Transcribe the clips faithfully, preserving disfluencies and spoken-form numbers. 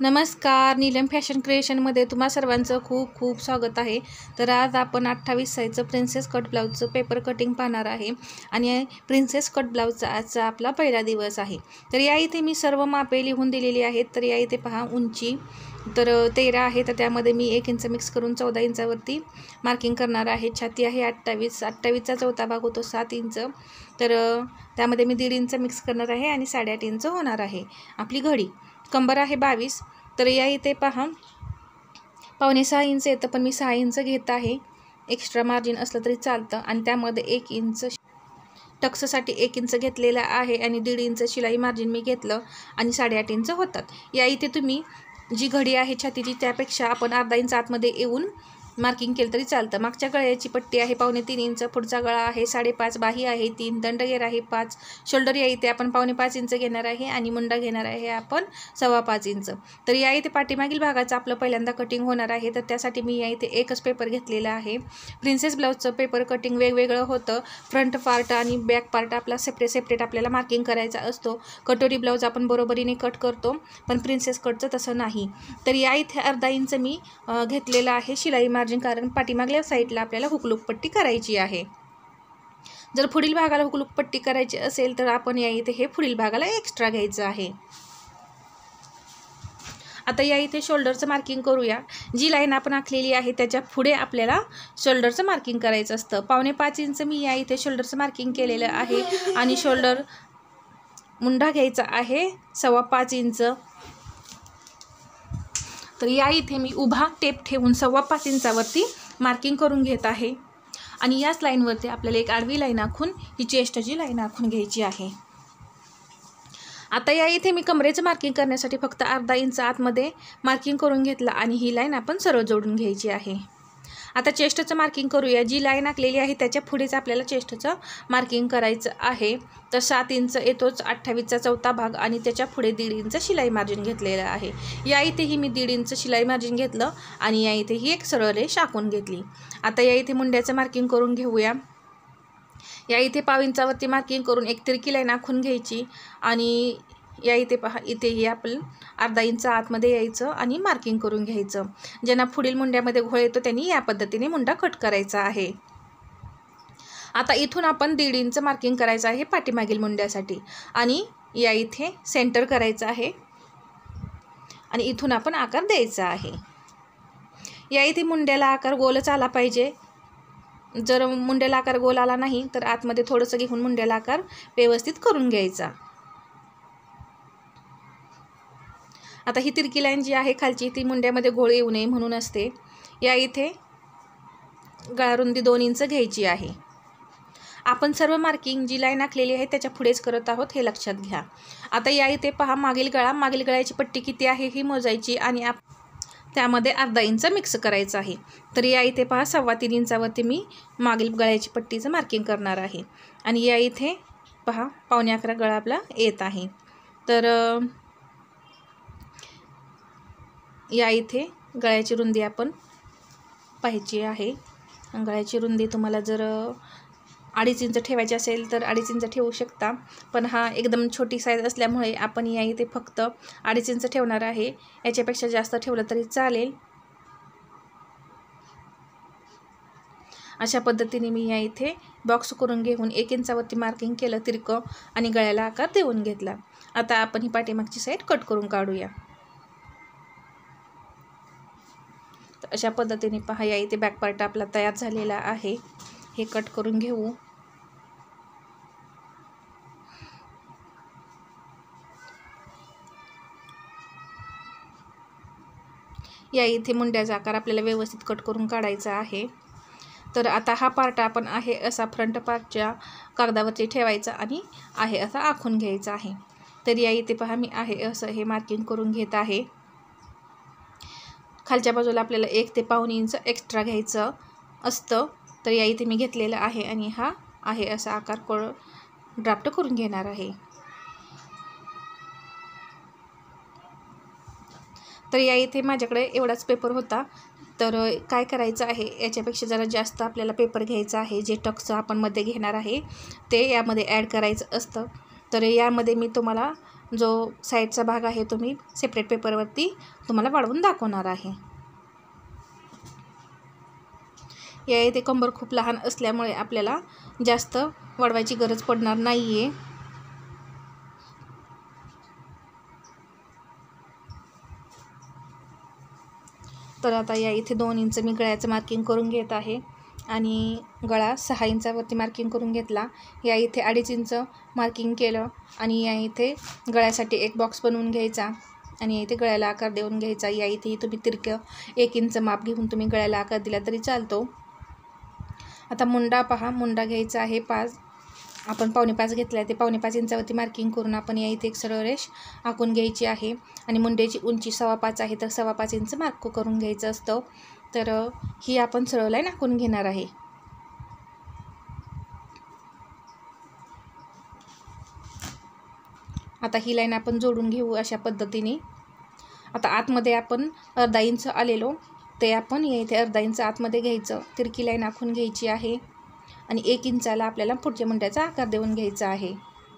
नमस्कार, नीलम फॅशन क्रिएशनमध्ये तुम्हा सर्वांचं खूप खूप स्वागत आहे। तर आज आपण अठ्ठावीस साईजचं प्रिन्सेस कट ब्लाऊजचं पेपर कटिंग पाहणार आहे आणि प्रिन्सेस कट ब्लाऊजचा आजचा आपला पहिला दिवस आहे। तर या इथे मी सर्व मापे लिहून दिलेली आहेत। तर या इथे पहा, उंची तर तेरा आहे, तर त्यामध्ये मी एक इंच मिक्स करून चौदा इंचावरती मार्किंग करणार आहे। छाती आहे अठ्ठावीस, अठ्ठावीसचा चौथा भाग होतो सात इंच, तर त्यामध्ये मी दीड इंच मिक्स करणार आहे आणि साडेआठ इंच होणार आहे। आपली घडी कंबर आहे बावीस, तर या इथे पहा पावणे सहा इंच येतं, पण मी सहा इंच घेत आहे। एक्स्ट्रा मार्जिन असलं तरी चालतं आणि त्यामध्ये एक इंच टक्ससाठी एक इंच घेतलेला आहे आणि दीड इंच शिलाई मार्जिन मी घेतलं आणि साडेआठ इंच होतात। या इथे तुम्ही जी घडी आहे छातीची त्यापेक्षा आपण अर्धा इंच आतमध्ये येऊन मार्किंग केलं तरी चालतं। मागच्या गळ्याची पट्टी आहे पावणे तीन इंच, पुढचा गळा आहे साडेपाच, बाही आहे तीन, दंडगेर आहे पाच, शोल्डर या इथे आपण पावणे पाच इंच घेणार आहे आणि मुंडा घेणार आहे आपण सव्वा पाच इंच। तर या इथे पाठीमागील भागाचं आपलं पहिल्यांदा कटिंग होणार आहे, तर त्यासाठी मी या इथे एकच पेपर घेतलेला आहे। प्रिन्सेस ब्लाऊजचं पेपर कटिंग वेगवेगळं होतं, फ्रंट पार्ट आणि बॅक पार्ट आपला सेपरेट सेपरेट आपल्याला मार्किंग करायचा असतो। कटोरी ब्लाऊज आपण बरोबरीने कट करतो, पण प्रिन्सेस कटचं तसं नाही। तर या इथे अर्धा इंच मी घेतलेला आहे शिलाई मार्जिन, कारण पाठीमागल्या साईडला आपल्याला हुकलूक पट्टी करायची आहे। जर पुढील भागाला हुकलूक पट्टी करायची असेल तर आपण या इथे हे पुढील भागाला एक्स्ट्रा घ्यायचं आहे। आता या इथे शोल्डरचं मार्किंग करूया। जी लाईन आपण आखलेली आहे त्याच्या पुढे आपल्याला शोल्डरचं मार्किंग करायचं असतं। पावणे पाच इंच मी या इथे शोल्डरचं मार्किंग केलेलं आहे आणि शोल्डर मुंडा घ्यायचा आहे सव्वा पाच इंच। तर या इथे मी उभा टेप ठेवून सव्वा पाच इंचावरती मार्किंग करून घेत आहे आणि याच लाईनवरती आपल्याला एक आडवी लाईन आखून ही चेस्टची लाईन आखून घ्यायची आहे। आता या इथे मी कमरेचं मार्किंग करण्यासाठी फक्त अर्धा इंच आतमध्ये मार्किंग करून घेतलं आणि ही लाईन आपण सरळ जोडून घ्यायची आहे। आता चेस्टचं मार्किंग करूया। जी लाईन आखलेली आहे त्याच्या पुढेच आपल्याला चेस्टचं मार्किंग करायचं आहे। तर सात इंच येतोच अठ्ठावीसचा चौथा भाग आणि त्याच्या पुढे दीड इंच शिलाई मार्जिन घेतलेलं आहे। या इथेही मी दीड इंच शिलाई मार्जिन घेतलं आणि या इथेही एक सरळ रेष आखून घेतली। आता या इथे मुंड्याचं मार्किंग करून घेऊया। या इथे पाव इंचावरती मार्किंग करून एक तिरकी लाईन आखून घ्यायची आणि या इथे पहा, इथेही आपण अर्धा इंच आतमध्ये यायचं आणि मार्किंग करून घ्यायचं। ज्यांना पुढील मुंड्यामध्ये घोळ येतो त्यांनी या पद्धतीने मुंडा कट करायचा आहे। आता इथून आपण दीड इंच मार्किंग करायचं आहे पाठीमागील मुंड्यासाठी आणि या इथे सेंटर करायचं आहे आणि इथून आपण आकार द्यायचा आहे। या इथे मुंड्याला आकार गोलच आला पाहिजे। जर मुंड्याला आकार गोल आला नाही तर आतमध्ये थोडंसं घेऊन मुंड्याला आकार व्यवस्थित करून घ्यायचा। आता ही तिरकी लाईन जी आहे खालची ती मुंड्यामध्ये घोळ येऊ नये म्हणून असते। या इथे गळारुंदी दोन इंच घ्यायची आहे। आपण सर्व मार्किंग जी लाईन आखलेली आहे त्याच्या पुढेच करत आहोत, हे लक्षात घ्या। आता या इथे पहा, मागील गळा मागील गळ्याची पट्टी किती आहे ही मोजायची आणि आप त्यामध्ये अर्धा इंच मिक्स करायचं आहे। तर या इथे पहा, सव्वा तीन इंचावरती मी मागील गळ्याची पट्टीचं मार्किंग करणार आहे आणि या इथे पहा पावणे अकरा गळा आपला येत आहे। तर या इथे गळ्याची रुंदी आपण पाहायची आहे। गळ्याची रुंदी तुम्हाला जर अडीच इंच ठेवायची असेल तर अडीच इंच ठेवू शकता, पण हा एकदम छोटी साईज असल्यामुळे आपण या इथे फक्त अडीच इंच ठेवणार आहे। याच्यापेक्षा जास्त ठेवलं तरी चालेल। अशा पद्धतीने मी या इथे बॉक्स करून घेऊन एक इंचावरती मार्किंग केलं तिरकं आणि गळ्याला आकार देऊन घेतला। आता आपण ही पाठीमागची साईड कट करून काढूया। अशा पद्धतीने पहा, या इथे बॅक पार्ट आपला तयार झालेला आहे, हे कट करून घेऊ। या इथे मुंड्याचा आकार आपल्याला व्यवस्थित कट करून काढायचा आहे। तर आता हा पार्ट आपण आहे असा फ्रंट पार्टच्या कागदावरती ठेवायचा आणि आहे असा आखून घ्यायचा आहे। तर या इथे पहा, मी आहे असं हे मार्किंग करून घेत आहे। खालच्या बाजूला आपल्याला एक ते पाऊण इंच एक्स्ट्रा घ्यायचं असतं, तर या इथे मी घेतलेलं आहे आणि हा आहे असा आकार कर ड्राफ्ट करून घेणार आहे। तर या इथे माझ्याकडे एवढाच पेपर होता, तर काय करायचं आहे, याच्यापेक्षा जरा जास्त आपल्याला पेपर घ्यायचा आहे। जे टक्स आपण मध्ये घेणार आहे ते यामध्ये ॲड करायचं असतं। तर यामध्ये मी तुम्हाला जो साईडचा भाग आहे तो मी सेपरेट पेपरवरती तुम्हाला वाढवून दाखवणार आहे. या इथे कंबर खूप लहान असल्यामुळे आपल्याला जास्त वाढवायची गरज पडणार नाही आहे. तर आता या इथे दोन इंच मी गळ्याचं मार्किंग करून घेत आहे आणि गळा सहा इंचावरती मार्किंग करून घेतला. या इथे अडीच इंच मार्किंग केलं आणि या इथे गळ्यासाठी एक बॉक्स बनवून घ्यायचा आणि इथे गळ्याला आकार देऊन घ्यायचा. या इथे तुम्ही तिरकं एक इंच माप घेऊन तुम्ही गळ्याला आकार दिला तरी चालतो. आता मुंडा पहा, मुंडा घ्यायचा आहे पाच, आपण पावणे पाच घेतला आहे ते पावणे पाच इंचावरती मार्किंग करून आपण या इथे एक सरळ रेष आखून घ्यायची आहे आणि मुंड्याची उंची सव्वा पाच आहे तर सव्वा पाच इंच मार्क करून घ्यायचं असतं. तर ही आपण सरळ लाईन आखून घेणार आहे. आता ही लाईन आपण जोडून घेऊ अशा पद्धतीने. आता आतमध्ये आपण अर्धा इंच आलेलो ते आपण या इथे अर्धा इंच आतमध्ये घ्यायचं, तिरकी लाईन आखून घ्यायची आहे आणि एक इंचाला आपल्याला पुढच्या मुंड्याचा आकार देऊन घ्यायचा आहे.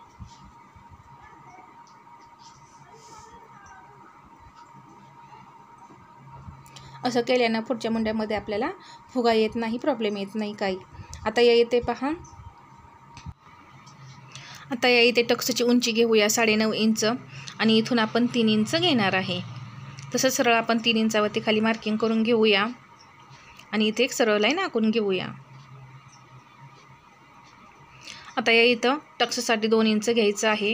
असं केल्यानं पुढच्या मुंड्यामध्ये आपल्याला फुगा येत नाही, प्रॉब्लेम येत नाही काही. आता या इथे पहा, आता या इथे टक्सची उंची घेऊया साडेनऊ इंच आणि इथून आपण तीन इंच घेणार आहे. तसं सरळ आपण तीन इंचावरती खाली मार्किंग करून घेऊया आणि इथे एक सरळ लाईन आखून घेऊया. आता या इथं टक्ससाठी दोन इंच घ्यायचं आहे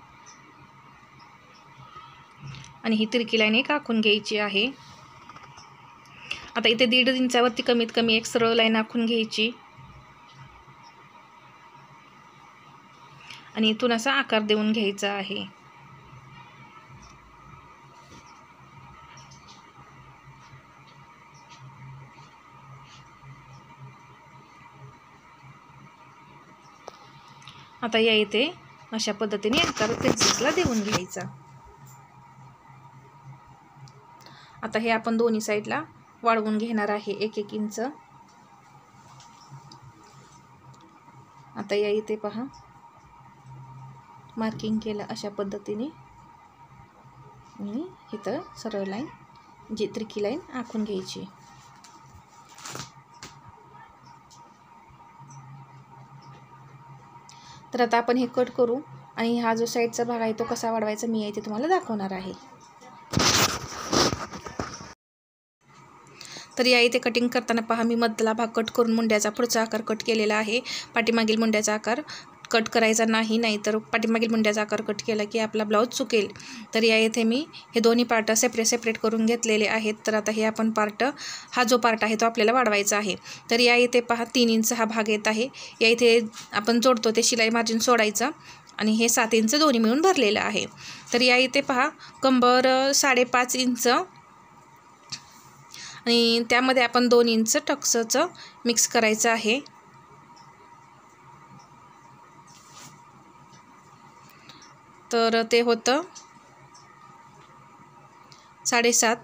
आणि ही तिरकी लाईन एक आखून घ्यायची आहे. आता इथे दीड इंचावरती कमीत कमी एक सरळ लाईन आखून घ्यायची आणि इथून असा आकार देऊन घ्यायचा आहे. आता या इथे अशा पद्धतीने आकार प्रिन्सेसला देऊन घ्यायचा. आता हे आपण दोन्ही साईडला वाढवून घेणार आहे एक एक इंच. आता या इथे पहा मार्किंग केलं अशा पद्धतीने आणि इथं सरळ लाईन जी त्रिकी लाईन आखून घ्यायची. तर आता आपण हे कट करू आणि हा जो साईडचा भाग आहे तो कसा वाढवायचा मी इथे तुम्हाला दाखवणार आहे. तर या इथे कटिंग करताना पहा मी मधला भाग कट करून मुंड्याचा पुढचा आकार कट केलेला आहे. पाठीमागील मुंड्याचा आकार कट करायचा नाही, नाहीतर पाठीमागील मुंड्याचा आकार कट केला की आपला ब्लाऊज चुकेल. तर या इथे मी हे दोन्ही पार्ट सेपरेट सेपरेट करून घेतलेले आहेत. तर आता हे आपण पार्ट हा जो पार्ट आहे तो आपल्याला वाढवायचा आहे. तर या इथे पहा तीन इंच हा भाग येत आहे. या इथे आपण जोडतो ते शिलाई मार्जिन सोडायचं आणि हे सात इंच दोन्ही मिळून भरलेलं आहे. तर या इथे पहा कंबर साडेपाच इंच आणि त्यामध्ये आपण दोन इंच टक्सचं मिक्स करायचं आहे. तर ते होतं साडेसात.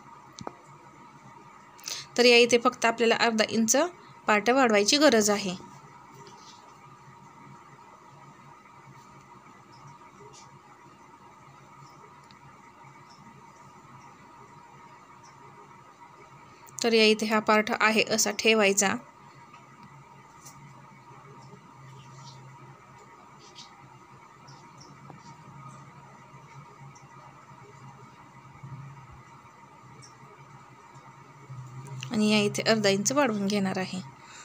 तर या इथे फक्त आपल्याला अर्धा इंच पार्ट वाढवायची गरज आहे. तर या इथे हा पार्ट आहे असा ठेवायचा. आणि या इथे अर्धा इंच वाढवून घेणार आहे.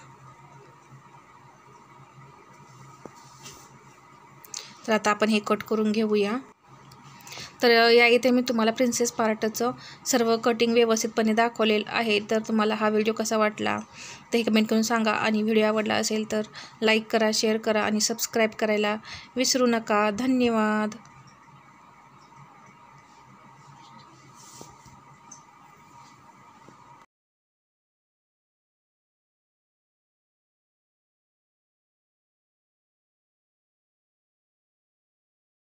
तर आता आपण हे कट करून घेऊया. तर या इथे मी तुम्हाला प्रिन्सेस पार्टचं सर्व कटिंग व्यवस्थितपणे दाखवलेलं आहे. तर तुम्हाला हा व्हिडिओ कसा वाटला ते कमेंट करून सांगा आणि व्हिडिओ आवडला असेल तर लाईक करा, शेअर करा आणि सबस्क्राईब करायला विसरू नका. धन्यवाद.